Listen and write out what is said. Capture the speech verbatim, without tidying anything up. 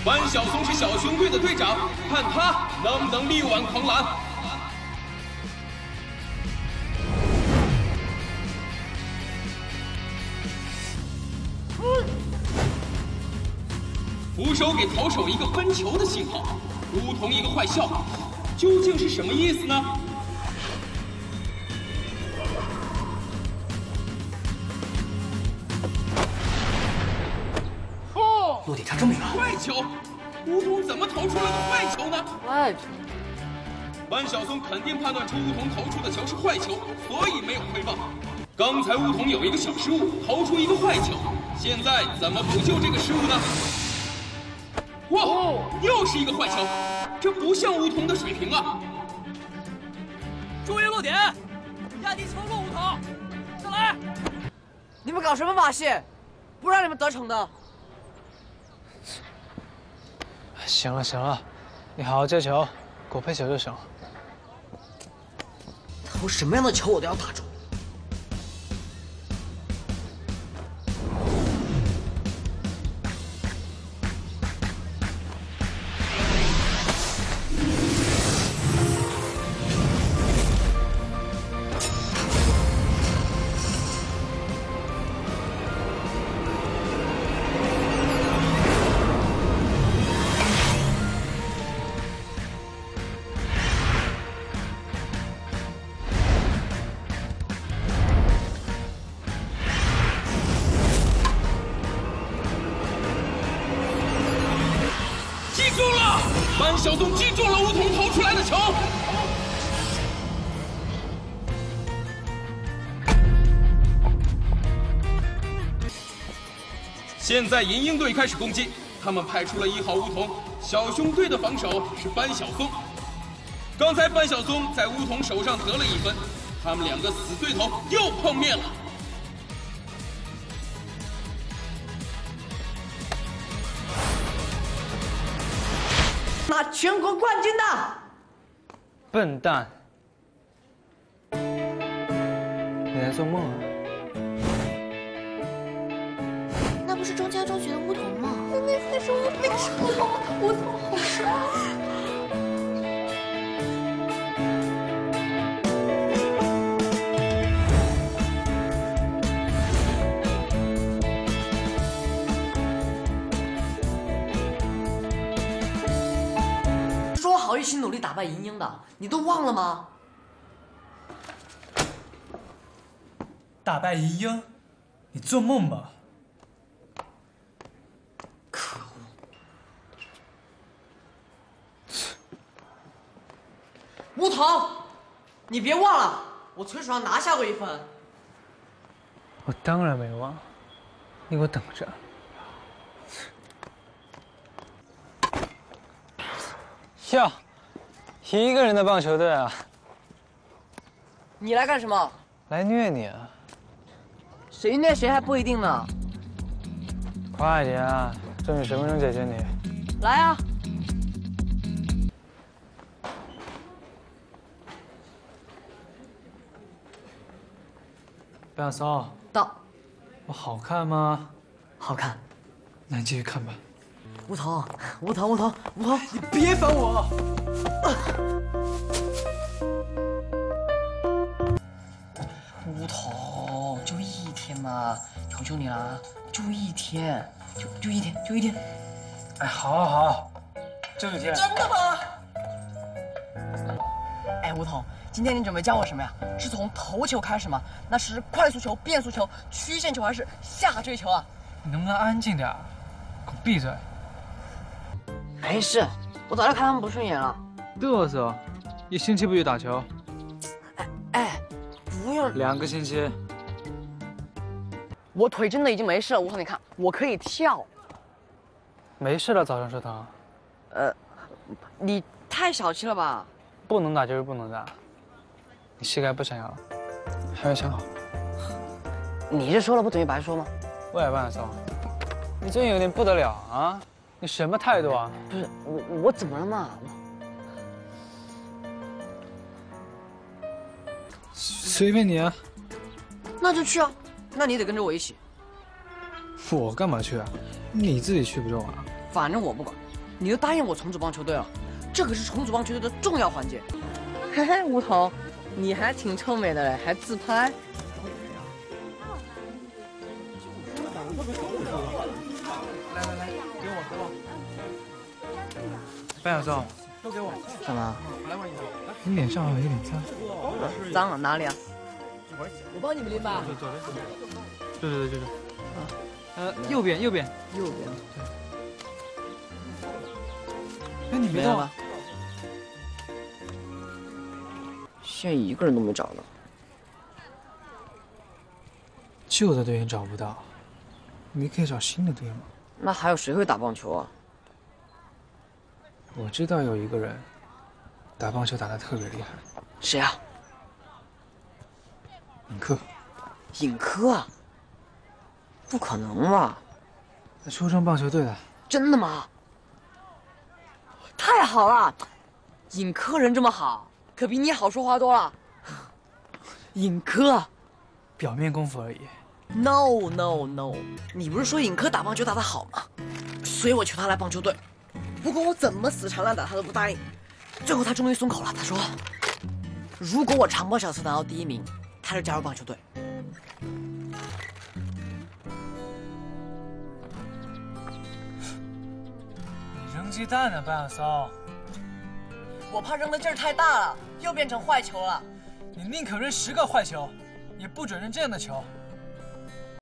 关晓松是小熊队的队长，看他能不能力挽狂澜。扶手给投手一个分球的信号，乌桐一个坏笑，究竟是什么意思呢？ 落地差这么远， 坏球！乌桐怎么投出了个坏球呢？ 坏球！ 关晓松肯定判断出乌桐投出的球是坏球，所以没有挥棒。刚才乌桐有一个小失误，投出一个坏球，现在怎么补救这个失误呢？哇，又是一个坏球，这不像乌桐的水平啊！ 注意落点，压低球落乌桐，上来！ 你们搞什么把戏？不让你们得逞的。 行了行了，你好好接球，给我配球就行了。 投什么样的球我都要打中。 关晓松击中了乌桐投出来的球。现在银鹰队开始攻击，他们派出了一号乌桐，小熊队的防守是班晓松。刚才班晓松在乌桐手上得了一分，他们两个死对头又碰面了。 拿全国冠军的笨蛋，你在做梦啊？ 那不是钟家中学的乌桐吗？那那那是乌那是乌桐，乌桐好帅。 说好一起努力打败银鹰的，你都忘了吗？ 打败银鹰？你做梦吧！ 可恶！乌桐，你别忘了，我从手上拿下过一分。 我当然没忘，你给我等着。 哟，一个人的棒球队啊！ 你来干什么？ 来虐你啊！ 谁虐谁还不一定呢。 快点啊，争取十分钟解决你。 来啊！ 班晓松， 到。 我好看吗？ 好看。 那你继续看吧。 乌桐，乌桐，乌桐，乌桐， 你别烦我！ 乌桐，就一天嘛，求求你了，就一天，就就一天，就一天。 哎，好，好，好，就一天。 真的吗？哎，乌桐，今天你准备教我什么呀？是从投球开始吗？那是快速球、变速球、曲线球还是下坠球啊？ 你能不能安静点？给我闭嘴！ 没事，我早就看他们不顺眼了。 嘚瑟，一星期不许打球。 哎哎，不用。 两个星期。 我腿真的已经没事了，吴桐，你看，我可以跳。 没事了，早上说疼。 呃，你太小气了吧？ 不能打就是不能打。你膝盖不想要了，还没想好。 你是说了不等于白说吗？ 喂，万晓松，你最近有点不得了啊！ 你什么态度啊？ 不是我，我怎么了嘛？ 随便你啊。 那就去啊，那你得跟着我一起。 我干嘛去啊？你自己去不就完了？ 反正我不管， 你都答应我重组棒球队了，这可是重组棒球队的重要环节。嘿嘿，吴桐，你还挺臭美的嘞，还自拍。 来来来，给我给我。班小松，都给我。 干嘛？ 你脸上好像有点脏。 脏了哪里啊？ 我帮你们拎吧。 对对对对对。呃，右边右边。 右边。 哎，你别动吧。现在一个人都没找到。 旧的队员找不到，你可以找新的队吗？ 那还有谁会打棒球啊？ 我知道有一个人打棒球打得特别厉害。 谁啊？ 尹克。 尹科啊？不可能吧？ 在初中棒球队的。 真的吗？太好了！尹科人这么好，可比你好说话多了。尹科， 表面功夫而已。 No no no！ 你不是说尹科打棒球打得好吗？所以我求他来棒球队。不过我怎么死缠烂打他都不答应。最后他终于松口了，他说：“如果我长跑小测拿到第一名，他就加入棒球队。” 你扔鸡蛋呢，班小松？ 我怕扔的劲儿太大了，又变成坏球了。 你宁可扔十个坏球，也不准扔这样的球。